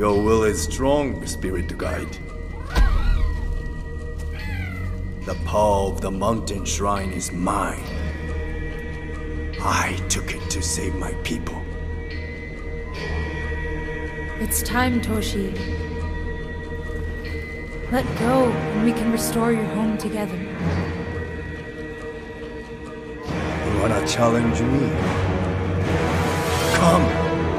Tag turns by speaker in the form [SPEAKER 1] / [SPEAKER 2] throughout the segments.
[SPEAKER 1] Your will is strong, Spirit Guide. The power of the mountain shrine is mine. I took it to save my people.
[SPEAKER 2] It's time, Toshi. Let go, and we can restore your home together.
[SPEAKER 1] You wanna challenge me? Come!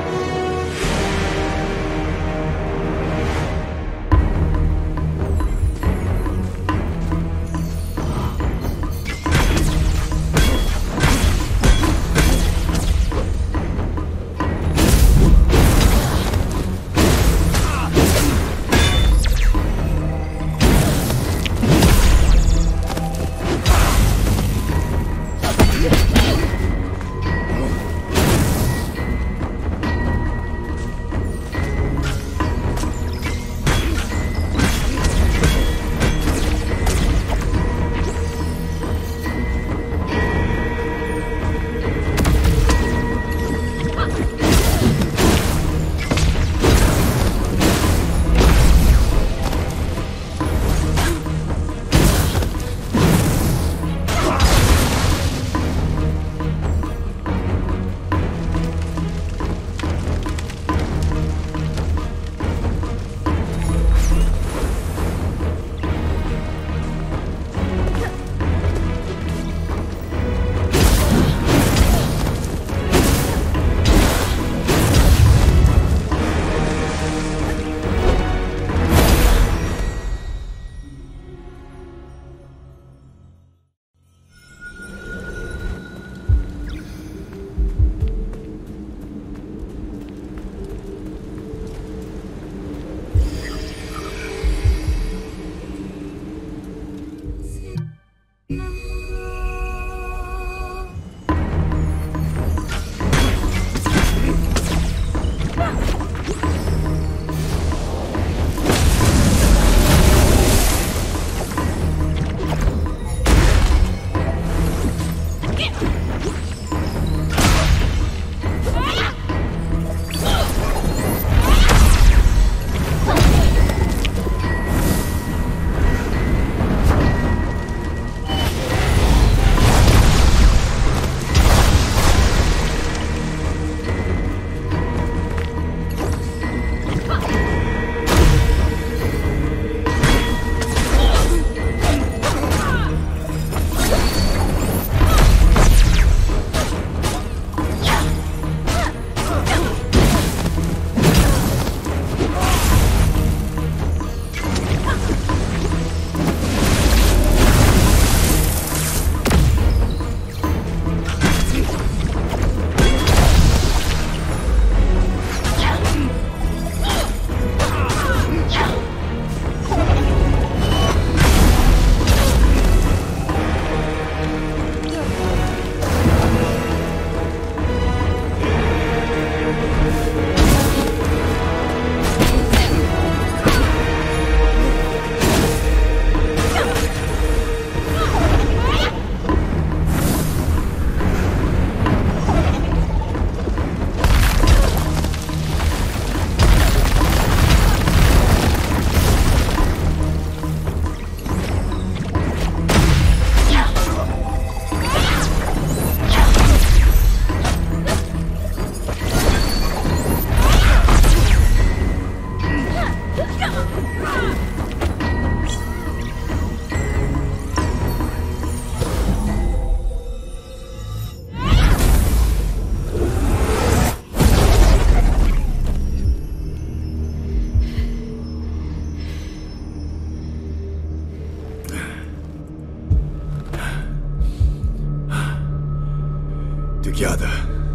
[SPEAKER 1] Together,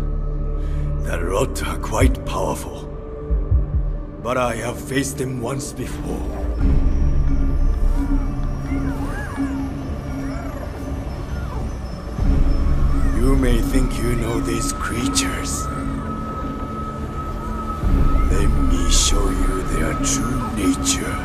[SPEAKER 1] the Rot are quite powerful. But I have faced them once before. You may think you know these creatures. Let me show you their true nature.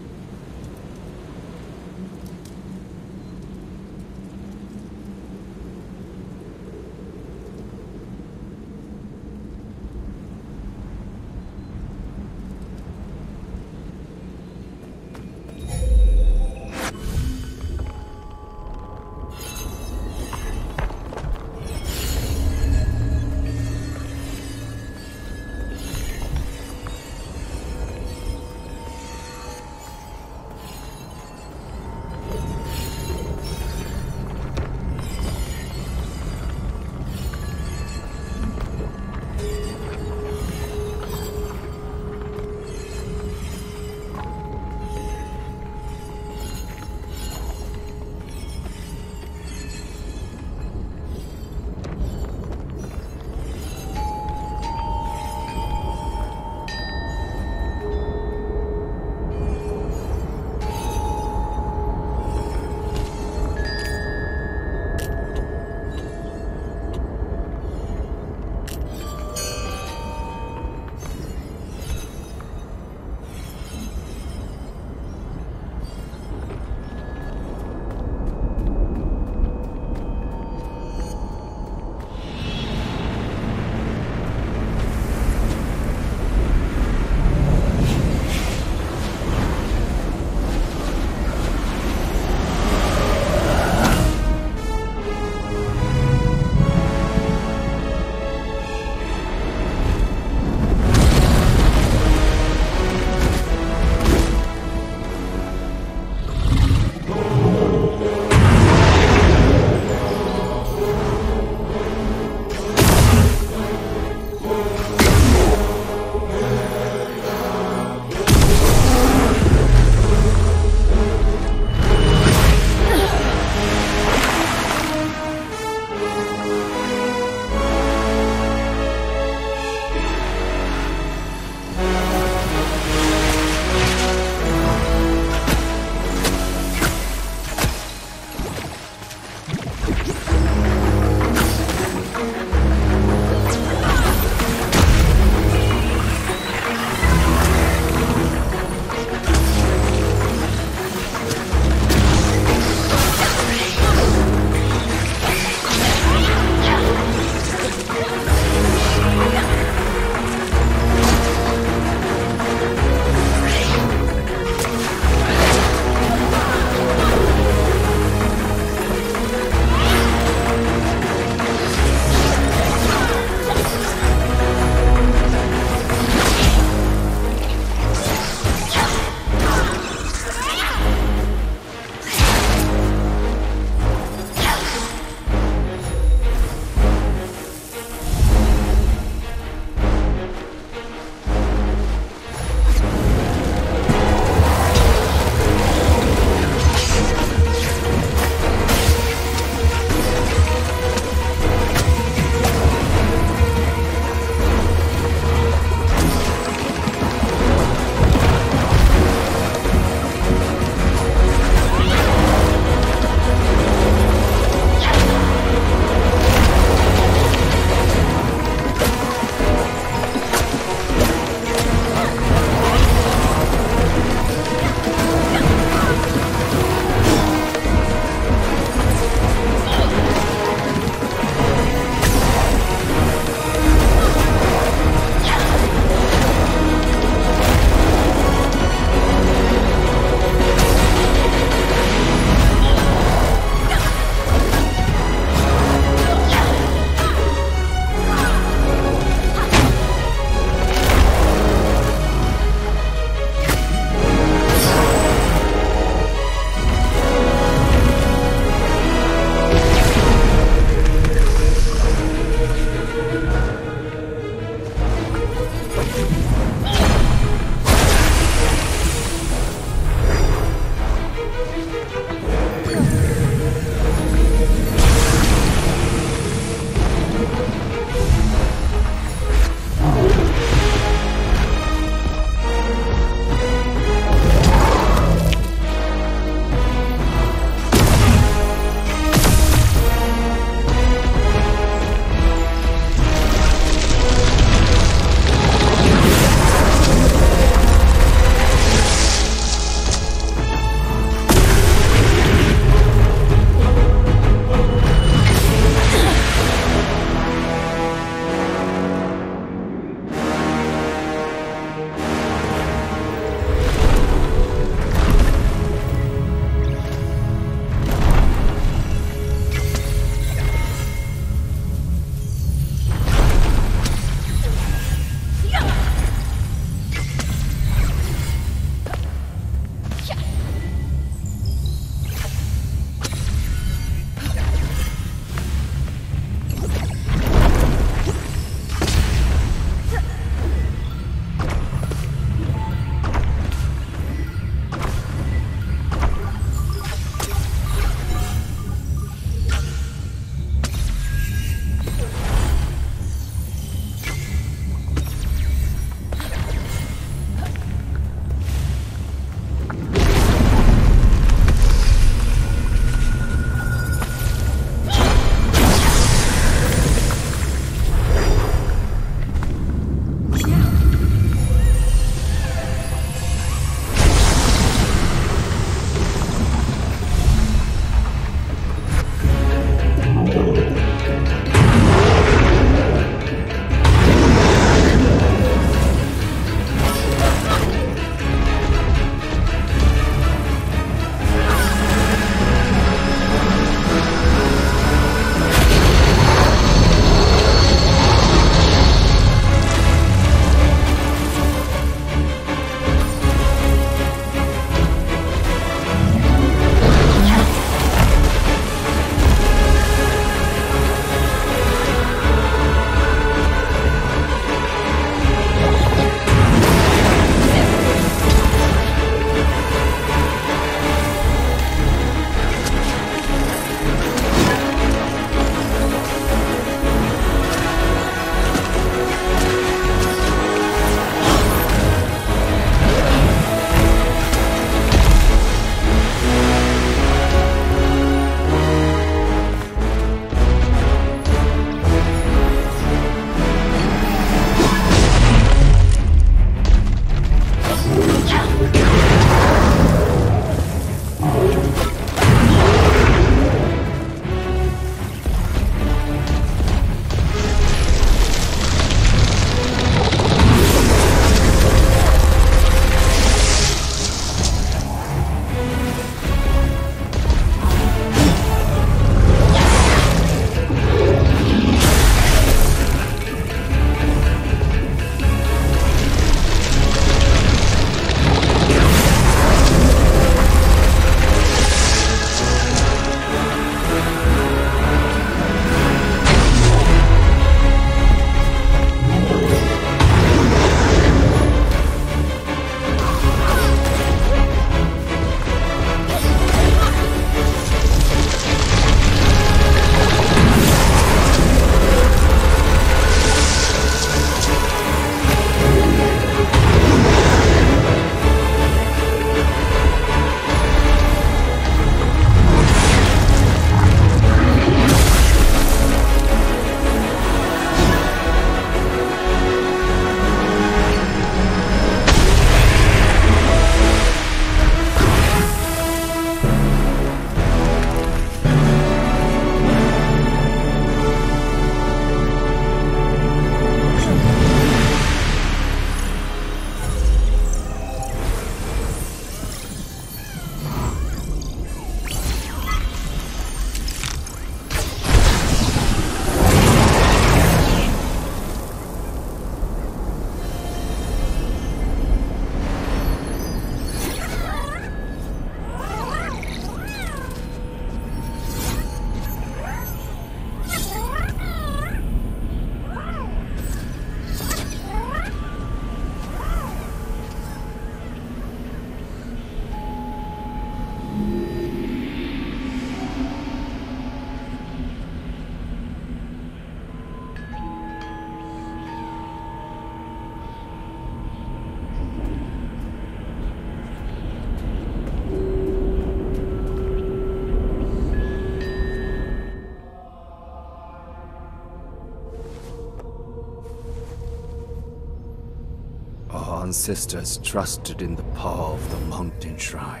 [SPEAKER 1] ancestors trusted in the power of the mountain shrine.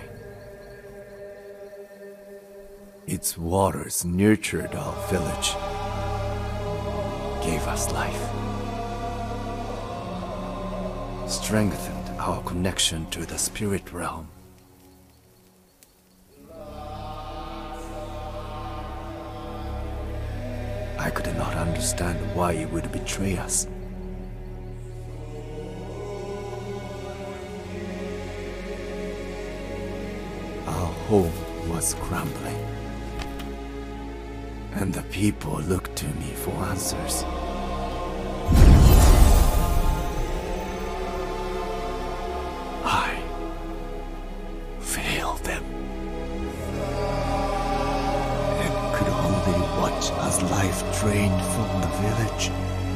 [SPEAKER 1] Its waters nurtured our village, gave us life, strengthened our connection to the spirit realm. I could not understand why it would betray us. Our home was crumbling, and the people looked to me for answers. I failed them, and could only watch as life drained from the village.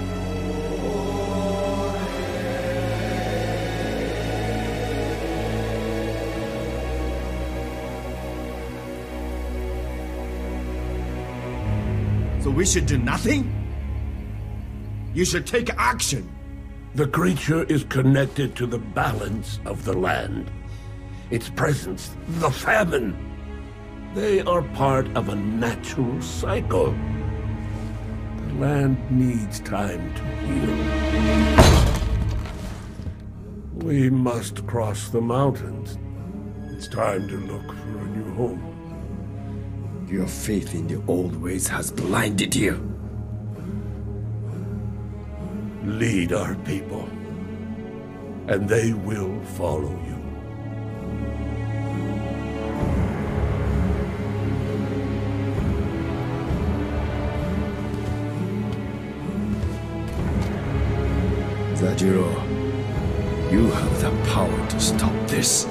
[SPEAKER 3] So we should do nothing? You should take action.
[SPEAKER 4] The creature is connected to the balance of the land. Its presence, the famine. They are part of a natural cycle. The land needs time to heal. We must cross the mountains. It's time to look for a new home.
[SPEAKER 3] Your faith in the old ways has blinded you.
[SPEAKER 4] Lead our people, and they will follow you.
[SPEAKER 3] Zajiro, you have the power to stop this.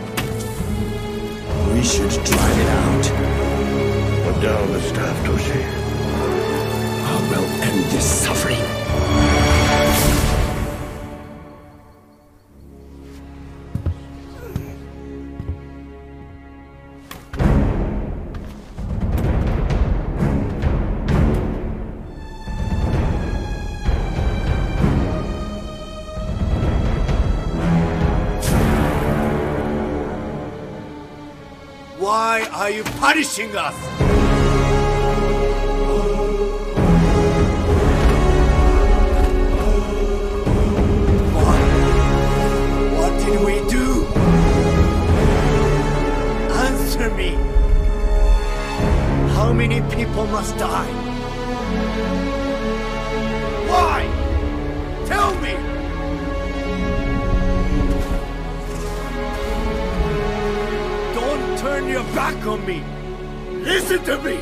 [SPEAKER 3] We should drive it out.
[SPEAKER 4] Put down the staff, Toshi.
[SPEAKER 3] I will end this suffering.
[SPEAKER 1] Why are you punishing us? What did we do? Answer me. How many people must die? Why? Tell me! Don't turn your back on me! Listen to me!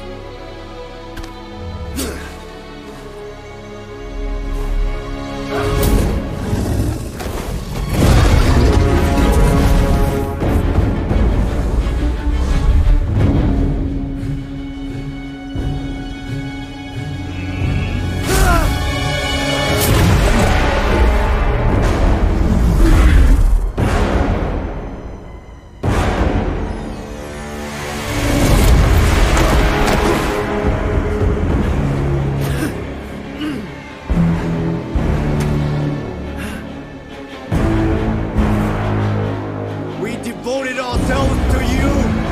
[SPEAKER 1] Devoted ourselves to you!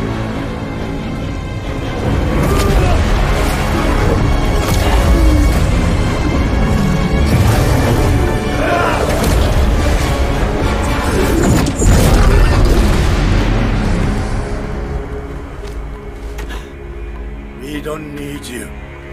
[SPEAKER 1] We don't need you.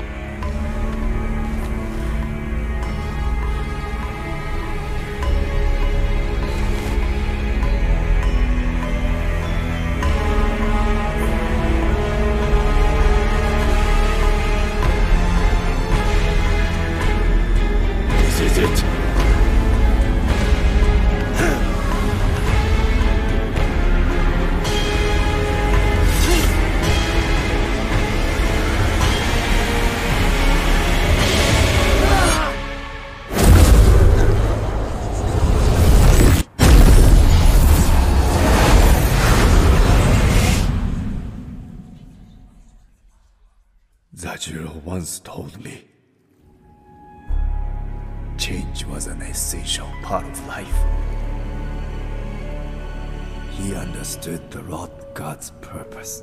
[SPEAKER 1] Zajiro once told me, change was an essential part of life. he understood the Rot God's purpose.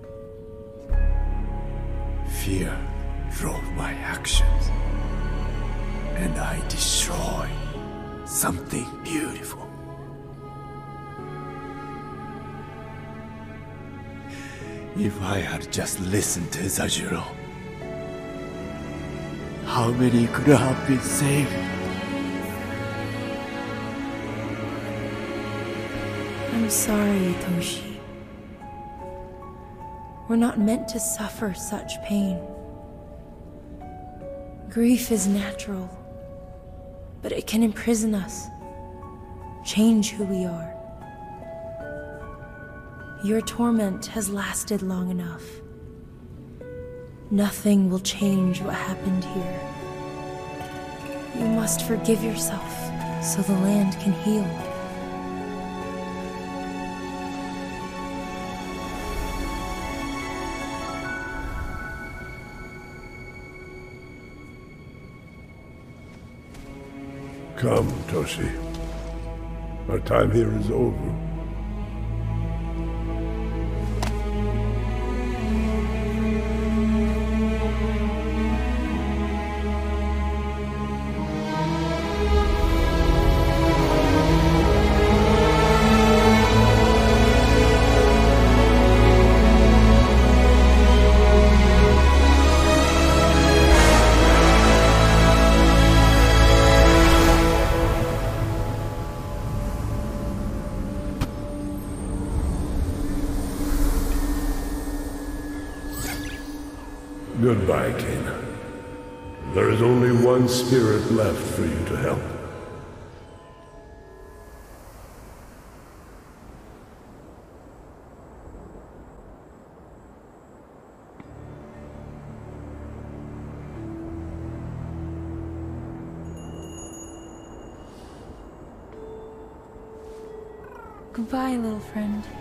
[SPEAKER 1] Fear drove my actions, and I destroyed something beautiful. If I had just listened to Zajuro, how many could have been saved?
[SPEAKER 2] I'm sorry, Toshi. We're not meant to suffer such pain. Grief is natural, but it can imprison us, change who we are. Your torment has lasted long enough. Nothing will change what happened here. You must forgive yourself so the land can heal.
[SPEAKER 4] Come, Toshi. Our time here is over. Goodbye, Kena. There is only one spirit left for you to help.
[SPEAKER 2] Goodbye, little friend.